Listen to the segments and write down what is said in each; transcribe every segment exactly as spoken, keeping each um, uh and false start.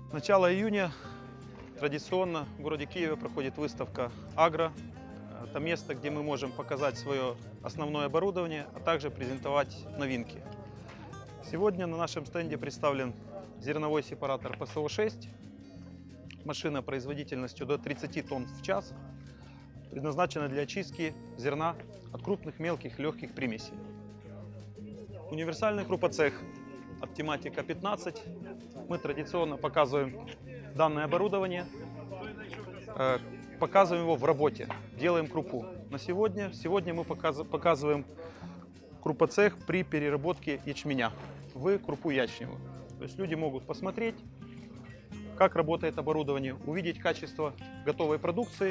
Начало июня традиционно в городе Киеве проходит выставка «Агро». Это место, где мы можем показать свое основное оборудование, а также презентовать новинки. Сегодня на нашем стенде представлен зерновой сепаратор пэ эс о шесть. Машина производительностью до тридцати тонн в час, предназначена для очистки зерна от крупных, мелких, легких примесей. Универсальный крупоцех от тематика пятнадцать. Мы традиционно показываем данное оборудование, показываем его в работе, делаем крупу. На сегодня, сегодня мы показываем крупоцех при переработке ячменя в крупу ячневую. То есть люди могут посмотреть, как работает оборудование, увидеть качество готовой продукции.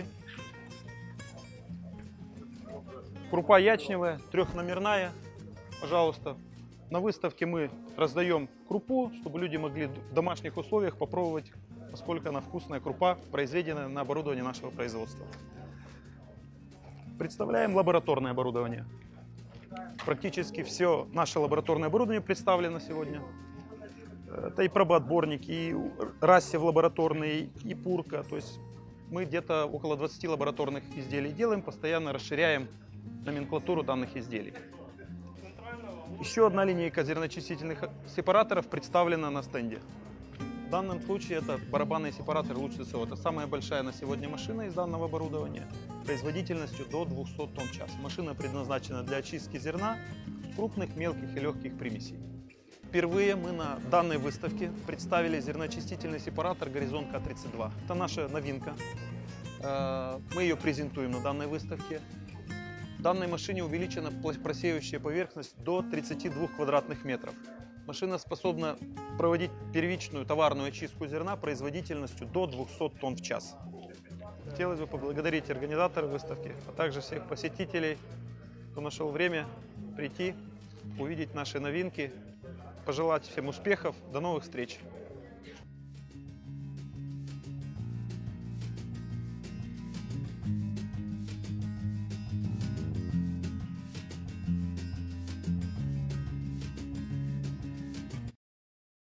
Крупа ячневая, трехномерная, пожалуйста. На выставке мы раздаем крупу, чтобы люди могли в домашних условиях попробовать, насколько она вкусная крупа, произведенная на оборудовании нашего производства. Представляем лабораторное оборудование. Практически все наше лабораторное оборудование представлено сегодня. Это и пробоотборник, и рассев лабораторный, и пурка. То есть мы где-то около двадцати лабораторных изделий делаем, постоянно расширяем номенклатуру данных изделий. Еще одна линейка зерночистительных сепараторов представлена на стенде. В данном случае это барабанный сепаратор Луч-ТСО. Это самая большая на сегодня машина из данного оборудования, производительностью до двухсот тонн в час. Машина предназначена для очистки зерна, крупных, мелких и легких примесей. Впервые мы на данной выставке представили зерноочистительный сепаратор Горизонт К тридцать два. Это наша новинка. Мы ее презентуем на данной выставке. В данной машине увеличена просеивающая поверхность до тридцати двух квадратных метров. Машина способна проводить первичную товарную очистку зерна производительностью до двухсот тонн в час. Хотелось бы поблагодарить организаторов выставки, а также всех посетителей, кто нашел время прийти, увидеть наши новинки, пожелать всем успехов. До новых встреч!